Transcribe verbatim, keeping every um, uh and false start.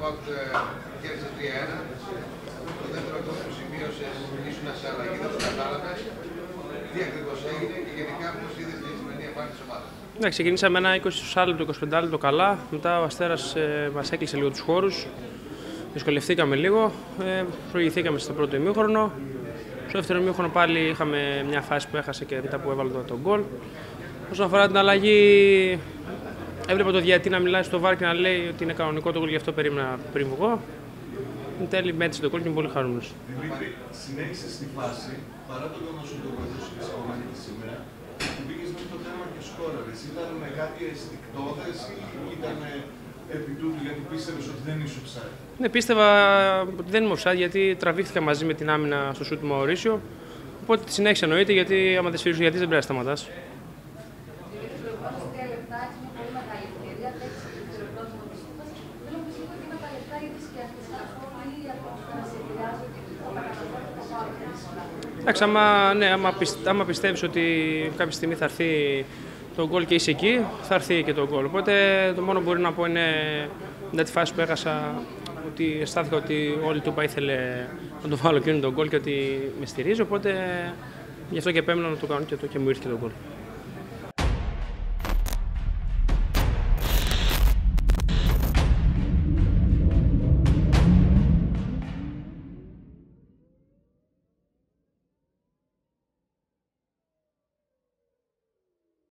ΠΑΟΚ κέρδισε τρία ένα. Το δεύτερο γκολ που σημείωσε ήσουν σε αλλαγή, δεν το κατάλαβε. Τι ακριβώς έγινε και γενικά πώς είδες τη σημερινή εμφάνιση της ομάδας? Ναι, ξεκινήσαμε ένα είκοσι λεπτό, είκοσι πέντε λεπτό καλά. Μετά ο Αστέρας ε, μας έκλεισε λίγο τους χώρους. Δυσκολευτήκαμε λίγο. Ε, προηγηθήκαμε στο πρώτο ημίχρονο. Στο δεύτερο ημίχρονο πάλι είχαμε μια φάση που έχασε και μετά που έβαλε τον γκολ. Όσον αφορά την αλλαγή, έβλεπα το διαιτητή να μιλάει στο βάρ και να λέει ότι είναι κανονικό το γκολ, γι' αυτό περίμενα πριν βγω. Εν τέλει μέτρησε το γκολ και είμαι πολύ χαρούμενος. Δημήτρη, συνέχισε στη φάση, παρά το γεγονός ότι το βοηθούσε και σκόμανε και σήμερα, που πήγες μέχρι το θέμα και σκόραρες. Ήταν με κάτι αισθηκτώδες ή ήταν επί τούτου γιατί πίστευες ότι δεν είσαι offside? Ναι, πίστευα ότι δεν είμαι offside γιατί τραβήχθηκα μαζί με την άμυνα στο σούτ του Μαωρίσιο. Οπότε τη συνέχισα εννοείται, γιατί άμα δεν σφυρίζουν γιατί δεν πρέπει να σταματάς. Εντάξει, άμα, ναι, άμα, πιστε, άμα πιστεύεις ότι κάποια στιγμή θα έρθει το γκολ και είσαι εκεί, θα έρθει και το γκολ. Οπότε το μόνο που μπορεί να πω είναι μετά τη φάση που έχασα, ότι αισθάνθηκα ότι όλη η Τούπα ήθελε να το βάλω εκείνο το γκολ και ότι με στηρίζει. Οπότε γι' αυτό και επέμενα να το κάνω και, το, και μου ήρθε και το γκολ.